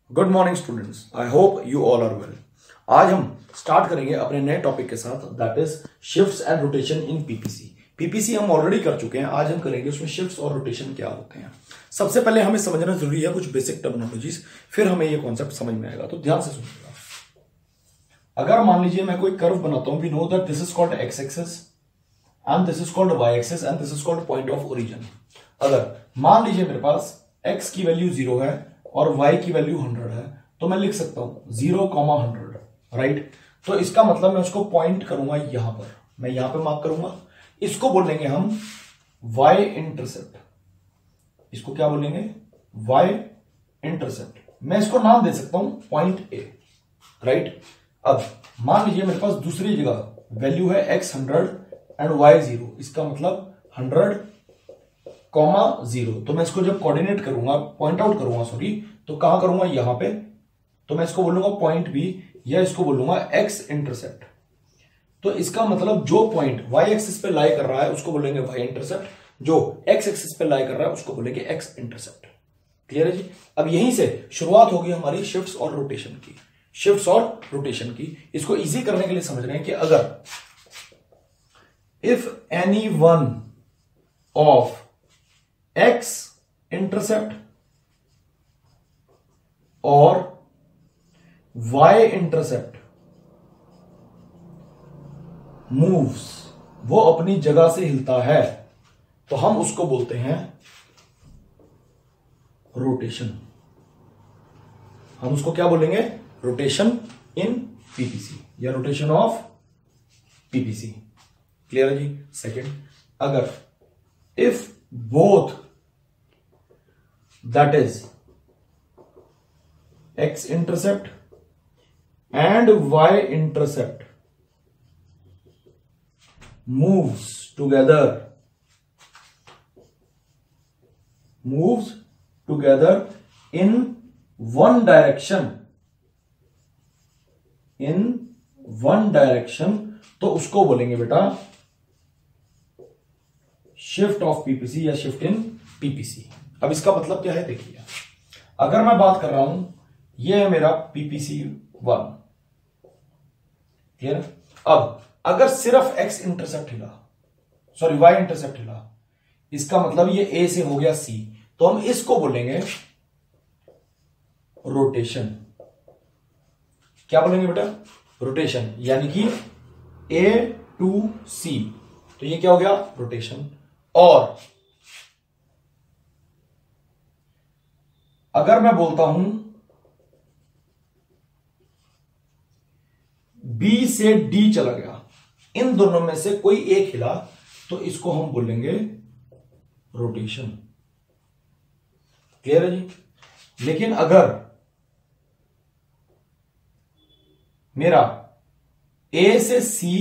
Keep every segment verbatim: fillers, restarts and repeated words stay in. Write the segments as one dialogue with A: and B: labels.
A: Good morning students, I hope you all are well. आज हम start करेंगे अपने नए टॉपिक के साथ, that is shifts and rotation in PPC. PPC हम ऑलरेडी कर चुके हैं, आज हम करेंगे उसमें शिफ्ट्स और रोटेशन क्या होते हैं। सबसे पहले हमें समझना जरूरी है कुछ बेसिक टर्मिनोलॉजीज, फिर हमें ये कॉन्सेप्ट समझ में आएगा। तो ध्यान से सुनिएगा। अगर मान लीजिए मैं कोई कर्व बनाता हूं, we know that this is called X axis and this is called Y axis and this is called point of origin. अगर मान लीजिए मेरे पास x की वैल्यू जीरो है और y की वैल्यू हंड्रेड है, तो मैं लिख सकता हूं जीरो कॉमा हंड्रेड, राइट। तो इसका मतलब मैं उसको पॉइंट करूंगा यहां पर, मैं यहां पे मार्क करूंगा। इसको बोलेंगे हम y इंटरसेप्ट। इसको क्या बोलेंगे? y intercept. मैं इसको नाम दे सकता हूं पॉइंट ए, राइट। अब मान लीजिए मेरे पास दूसरी जगह वैल्यू है x hundred and y zero, इसका मतलब हंड्रेड कॉमा जीरो। तो मैं इसको जब कोऑर्डिनेट करूंगा, पॉइंट आउट करूंगा, सॉरी, तो कहां करूंगा? यहां पे। तो मैं इसको बोलूंगा पॉइंट बी या इसको बोलूंगा एक्स इंटरसेप्ट। तो इसका मतलब जो पॉइंट वाई एक्सिस पे लाई कर रहा है उसको बोलेंगे वाई इंटरसेप्ट, जो एक्स एक्सिस पे लाई कर रहा है उसको बोलेंगे एक्स इंटरसेप्ट। क्लियर है जी? अब यहीं से शुरुआत होगी हमारी शिफ्ट्स और रोटेशन की। शिफ्ट्स और रोटेशन की इसको इजी करने के लिए समझ रहे हैं कि अगर if any one of x intercept और y इंटरसेप्ट मूव्स, वो अपनी जगह से हिलता है, तो हम उसको बोलते हैं रोटेशन। हम उसको क्या बोलेंगे? रोटेशन इन पीपीसी या रोटेशन ऑफ पीपीसी। क्लियर है जी? सेकंड, अगर if both, that is x intercept and y intercept moves together moves together in one direction in one direction तो उसको बोलेंगे बेटा शिफ्ट ऑफ पीपीसी या शिफ्ट इन पीपीसी। अब इसका मतलब क्या है देखिए, अगर मैं बात कर रहा हूं, ये है मेरा पीपीसी वन, क्लियर। अब अगर सिर्फ एक्स इंटरसेप्ट हिला, सॉरी वाई इंटरसेप्ट हिला, इसका मतलब ये ए से हो गया सी, तो हम इसको बोलेंगे रोटेशन। क्या बोलेंगे बेटा? रोटेशन, यानी कि ए टू सी, तो ये क्या हो गया? रोटेशन। और अगर मैं बोलता हूं बी से डी चला गया, इन दोनों में से कोई एक हिला, तो इसको हम बोलेंगे रोटेशन। क्लियर है जी? लेकिन अगर मेरा ए से सी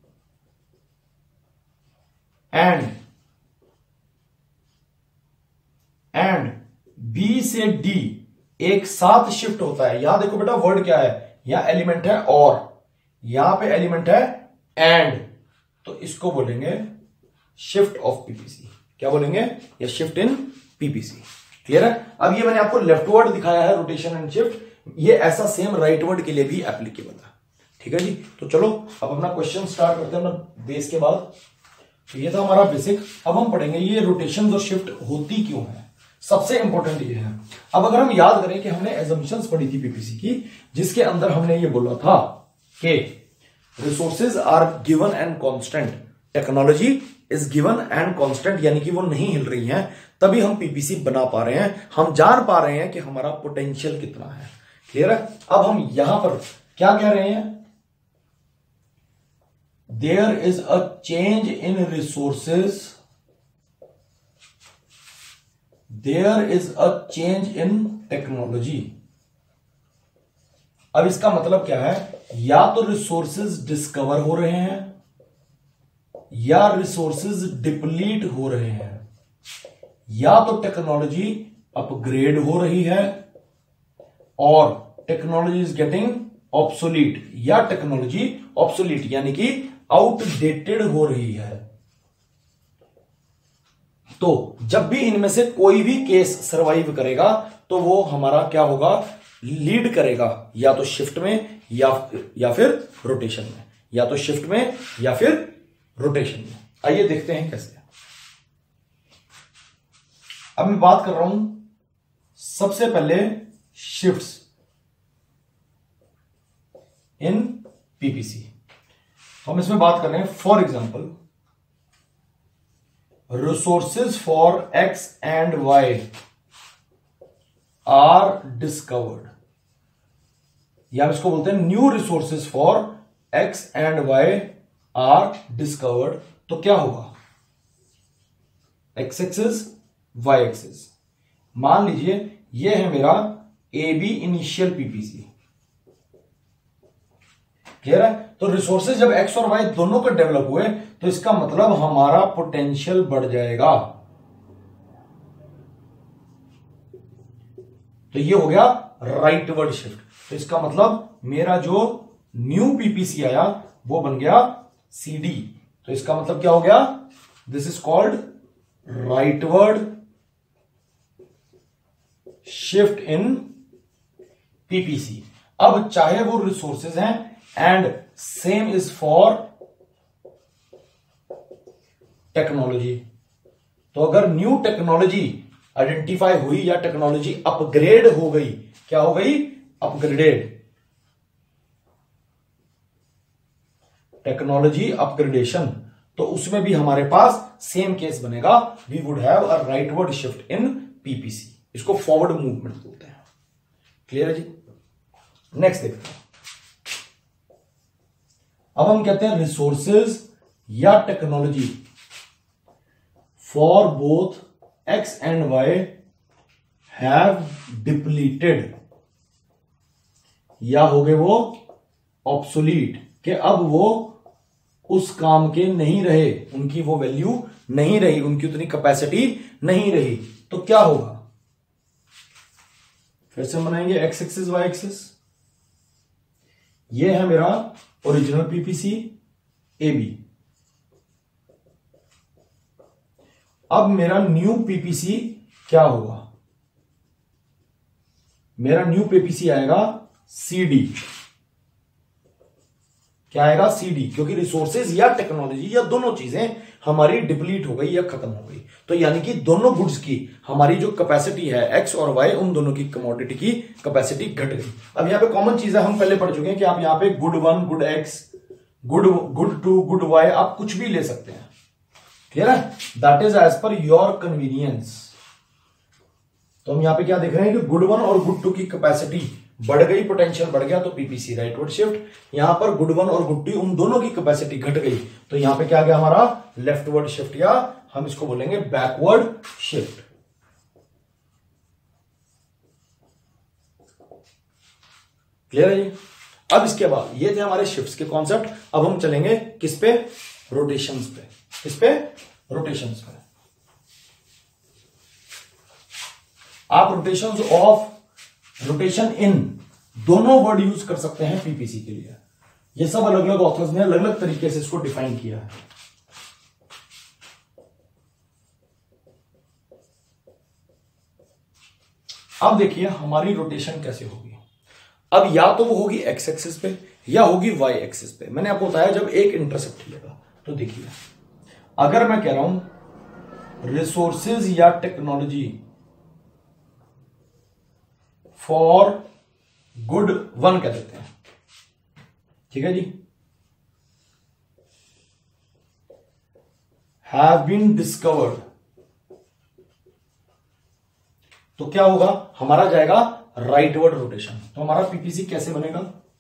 A: एंड एंड बी से डी एक साथ शिफ्ट होता है, यहां देखो बेटा वर्ड क्या है, यहां एलिमेंट है और, यहां पे एलिमेंट है एंड, तो इसको बोलेंगे शिफ्ट ऑफ पीपीसी। क्या बोलेंगे? या शिफ्ट इन पीपीसी। क्लियर है? अब ये मैंने आपको लेफ्ट वर्ड दिखाया है रोटेशन एंड शिफ्ट, ये ऐसा सेम राइट वर्ड के लिए भी एप्लीकेबल है। ठीक है जी? तो चलो अब अपना क्वेश्चन स्टार्ट करते हैं अपना बेस के बाद। तो ये था हमारा बेसिक। अब हम पढ़ेंगे ये रोटेशन और शिफ्ट होती क्यों है, सबसे इंपॉर्टेंट ये है। अब अगर हम याद करें कि हमने एजम्पशंस पढ़ी थी पीपीसी की, जिसके अंदर हमने ये बोला था कि resources are given and constant, technology is given and constant, यानी कि वो नहीं हिल रही हैं, तभी हम पीपीसी बना पा रहे हैं, हम जान पा रहे हैं कि हमारा पोटेंशियल कितना है। क्लियर है? अब हम यहां पर क्या कह रहे हैं? There is a change in resources, there is a change in technology. अब इसका मतलब क्या है? या तो रिसोर्सेज डिस्कवर हो रहे हैं या रिसोर्सेज डिप्लीट हो रहे हैं, या तो टेक्नोलॉजी अपग्रेड हो रही है और टेक्नोलॉजी इज गेटिंग ऑब्सोलीट, या टेक्नोलॉजी ऑब्सोलीट यानी कि आउटडेटेड हो रही है। तो जब भी इनमें से कोई भी केस सरवाइव करेगा तो वो हमारा क्या होगा, लीड करेगा या तो शिफ्ट में या या फिर रोटेशन में, या तो शिफ्ट में या फिर रोटेशन में। आइए देखते हैं कैसे। अब मैं बात कर रहा हूं सबसे पहले शिफ्ट्स इन पीपीसी। हम इसमें बात कर रहे हैं for example resources for X and Y are discovered, या हम इसको बोलते हैं new resources for X and Y are discovered. तो क्या होगा, एक्स एक्सिस वाई एक्सिस, मान लीजिए ये है मेरा A B initial PPC, clear है। तो रिसोर्सेज जब एक्स और वाई दोनों को डेवलप हुए तो इसका मतलब हमारा पोटेंशियल बढ़ जाएगा। तो ये हो गया राइटवर्ड शिफ्ट। तो इसका मतलब मेरा जो न्यू पीपीसी आया वो बन गया सीडी। तो इसका मतलब क्या हो गया, this is called rightward shift in PPC. अब चाहे वो रिसोर्सेज हैं and same is for technology. तो अगर न्यू टेक्नोलॉजी आइडेंटिफाई हुई या टेक्नोलॉजी अपग्रेड हो गई, क्या हो गई, अपग्रेडेड, टेक्नोलॉजी अपग्रेडेशन, तो उसमें भी हमारे पास सेम केस बनेगा, we would have a rightward shift in PPC. इसको फॉरवर्ड मूवमेंट बोलते हैं। क्लियर है जी। नेक्स्ट देखते हैं। अब हम कहते हैं रिसोर्सेज या technology for both X and Y have depleted, या हो गए वो ऑब्सोलीट, कि अब वो उस काम के नहीं रहे, उनकी वो वैल्यू नहीं रही, उनकी उतनी कैपेसिटी नहीं रही। तो क्या होगा, फिर से बनाएंगे एक्स एक्सिस वाई एक्सिस। ये है मेरा ओरिजिनल पीपीसी ए बी। अब मेरा न्यू पीपीसी क्या होगा, मेरा न्यू पीपीसी आएगा सीडी। क्या आएगा, सीडी, क्योंकि रिसोर्सेज या टेक्नोलॉजी या दोनों चीजें हमारी डिप्लीट हो गई या खत्म हो गई। तो यानी कि दोनों गुड्स की हमारी जो कैपेसिटी है एक्स और वाई, उन दोनों की कमोडिटी की कैपेसिटी घट गई। अब यहां पे कॉमन चीज है, हम पहले पढ़ चुके हैं कि आप यहां पे good one, good X, good good two, good Y, आप कुछ भी ले सकते हैं। क्लियर है, that is as per your convenience. तो हम यहां पे क्या देख रहे हैं कि गुड वन और गुड टू की कैपेसिटी बढ़ गई, पोटेंशियल बढ़ गया, तो पीपीसी राइटवर्ड शिफ्ट। यहां पर गुड वन और गुड टू उन दोनों की कैपेसिटी घट गई, तो यहां पे क्या गया हमारा लेफ्टवर्ड शिफ्ट, या हम इसको बोलेंगे बैकवर्ड शिफ्ट। क्लियर है जी। अब इसके बाद ये थे हमारे शिफ्ट्स के कॉन्सेप्ट। अब हम चलेंगे किस पे, रोटेशंस पे। किस पे, रोटेशंस पे। आप रोटेशंस ऑफ, रोटेशन इन, दोनों वर्ड यूज कर सकते हैं पीपीसी के लिए। ये सब अलग अलग ऑथर्स ने अलग अलग तरीके से इसको डिफाइन किया है। अब देखिए हमारी रोटेशन कैसे होगी। अब या तो वो होगी एक्स एक्सिस पे या होगी वाई एक्सिस पे। मैंने आपको बताया जब एक इंटरसेप्ट लेगा। तो देखिए अगर मैं कह रहा हूं रिसोर्सेज या टेक्नोलॉजी फॉर गुड वन कह देते हैं, ठीक है जी, हैव बीन डिस्कवर्ड, तो क्या होगा, हमारा जाएगा राइटवर्ड रोटेशन। तो हमारा पीपीसी कैसे बनेगा,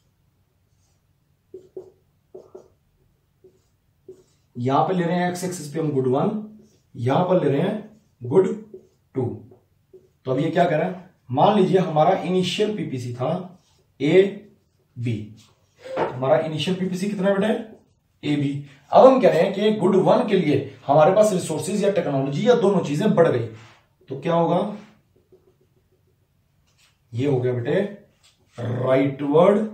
A: यहां पे ले रहे हैं एक्स एक्सिस पे हम गुड वन, यहां पर ले रहे हैं गुड टू। तो अब ये क्या कर रहा है, मान लीजिए हमारा इनिशियल पीपीसी था ए बी, हमारा इनिशियल पीपीसी कितना बेटा है, ए बी। अब हम कह रहे हैं कि गुड वन के लिए हमारे पास रिसोर्सेज या टेक्नोलॉजी या दोनों चीजें बढ़ गई, तो क्या होगा, ये हो गया बेटे राइटवर्ड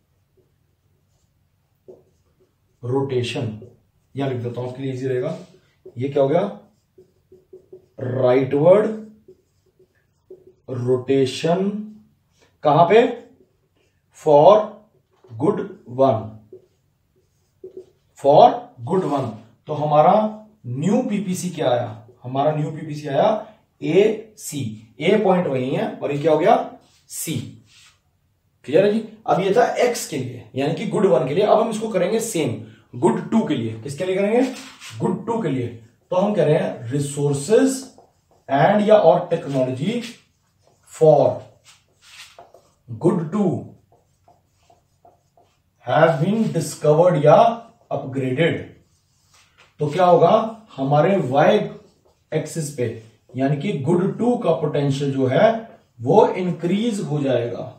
A: रोटेशन। यहां लिख देता हूं उसके लिए इजी रहेगा। ये क्या हो गया, राइटवर्ड रोटेशन कहां पे? For good one, for good one. तो हमारा न्यू पीपीसी क्या आया? हमारा न्यू पीपीसी आया ए सी। ए पॉइंट वही है और ये क्या हो गया? सी। क्लियर है जी? अब ये था एक्स के लिए यानी कि गुड वन के लिए। अब हम इसको करेंगे सेम गुड टू के लिए। किसके लिए करेंगे? गुड टू के लिए। तो हम कह रहे हैं रिसोर्सेज एंड या और technology for good two have been discovered या अपग्रेडेड। तो क्या होगा? हमारे वाई एक्सिस पे यानी कि गुड टू का पोटेंशियल जो है वो इंक्रीज हो जाएगा।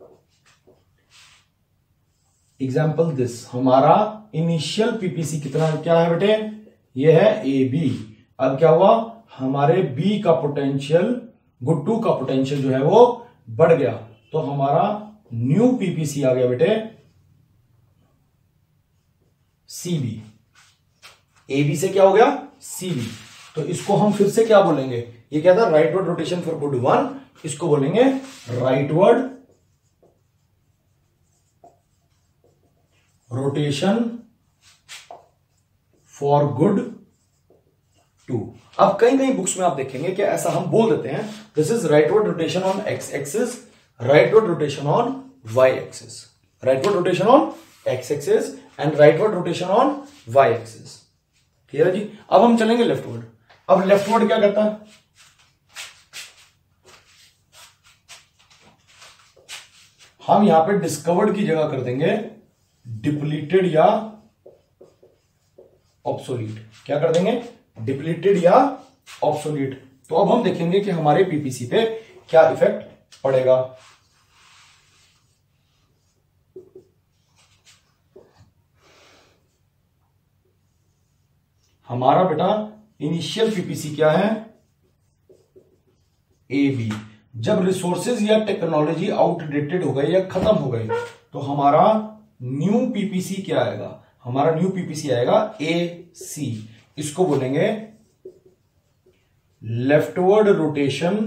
A: एग्जाम्पल दिस, हमारा इनिशियल पीपीसी कितना क्या है बेटे? ये है ए बी। अब क्या हुआ? हमारे बी का पोटेंशियल, गुड टू का पोटेंशियल जो है वो बढ़ गया। तो हमारा न्यू पीपीसी आ गया बेटे सी बी। ए बी से क्या हो गया? C B. तो इसको हम फिर से क्या बोलेंगे? ये क्या था? Rightward rotation for good one. इसको बोलेंगे rightward rotation for good two. अब कई कई बुक्स में आप देखेंगे कि ऐसा हम बोल देते हैं, this is rightward rotation on X axis, rightward rotation on Y axis, rightward rotation on X axis and rightward rotation on Y axis. Clear है जी? अब हम चलेंगे लेफ्टवर्ड। अब लेफ्टवर्ड क्या करता है? हम यहां पे डिस्कवर्ड की जगह कर देंगे डिप्लीटेड या ऑब्सोलीट। क्या कर देंगे? डिप्लीटेड या ऑब्सोलीट। तो अब हम देखेंगे कि हमारे पीपीसी पे क्या इफेक्ट पड़ेगा। हमारा बेटा इनिशियल पीपीसी क्या है? A B. जब रिसोर्सेज या टेक्नोलॉजी आउटडेटेड हो गई या खत्म हो गई तो हमारा न्यू पीपीसी क्या आएगा? हमारा न्यू पीपीसी आएगा ए सी। इसको बोलेंगे leftward rotation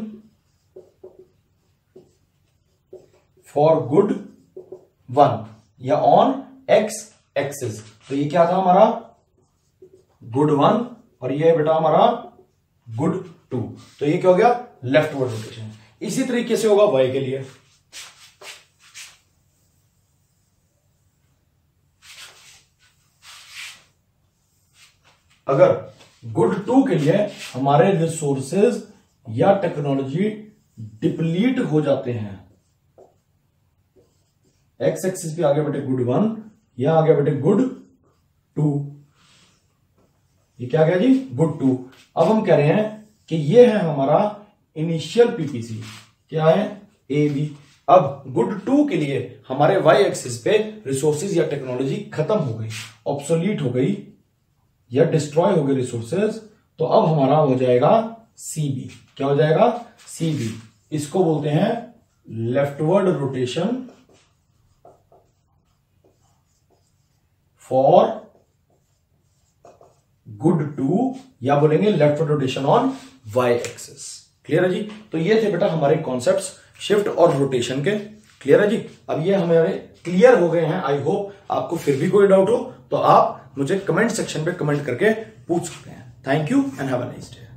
A: for good one या ऑन एक्स एक्सिस। तो ये क्या था हमारा? गुड वन और ये बेटा हमारा गुड टू। तो ये क्या हो गया? Leftward rotation. इसी तरीके से होगा वाई के लिए। अगर गुड टू के लिए हमारे रिसोर्सेज या टेक्नोलॉजी डिप्लीट हो जाते हैं, एक्स एक्सिस पे आ गया बेटे गुड वन, यहां आ गया बेटे गुड टू। ये क्या गया जी? Good two. अब हम कह रहे हैं कि ये है हमारा इनिशियल पीपीसी। क्या है? A B. अब गुड टू के लिए हमारे वाई एक्सिस पे रिसोर्सेज या टेक्नोलॉजी खत्म हो गई, ऑब्सोलीट हो गई या डिस्ट्रॉय हो गए रिसोर्सेज। तो अब हमारा हो जाएगा सी बी। क्या हो जाएगा? C B. इसको बोलते हैं leftward rotation for good two या बोलेंगे leftward rotation on Y axis. Clear है जी? तो ये थे बेटा हमारे कॉन्सेप्ट्स शिफ्ट और रोटेशन के। क्लियर है जी? अब ये हमारे क्लियर हो गए हैं। आई होप आपको फिर भी कोई डाउट हो तो आप मुझे कमेंट सेक्शन पे कमेंट करके पूछ सकते हैं। Thank you and have a nice day.